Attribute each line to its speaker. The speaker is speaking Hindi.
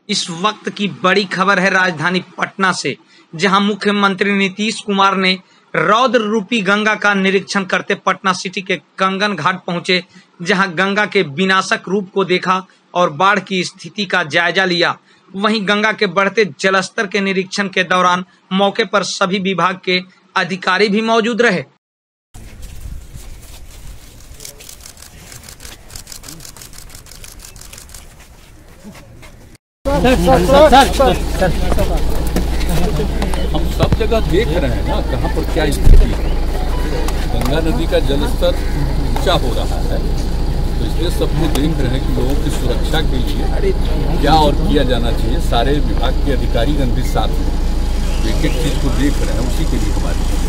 Speaker 1: इस वक्त की बड़ी खबर है राजधानी पटना से, जहां मुख्यमंत्री नीतीश कुमार ने रौद्र रूपी गंगा का निरीक्षण करते पटना सिटी के कंगन घाट पहुंचे, जहां गंगा के विनाशक रूप को देखा और बाढ़ की स्थिति का जायजा लिया। वहीं गंगा के बढ़ते जलस्तर के निरीक्षण के दौरान मौके पर सभी विभाग के अधिकारी भी मौजूद रहे।
Speaker 2: हम सब जगह देख रहे हैं ना कहाँ पर क्या स्थिति है। गंगा नदी का जलस्तर ऊंचा हो रहा है, तो इसलिए सब लोग देख रहे हैं कि लोगों की सुरक्षा के लिए क्या और किया जाना चाहिए। सारे विभाग के अधिकारी गण भी साथ में एक एक चीज को देख रहे हैं, उसी के लिए हमारी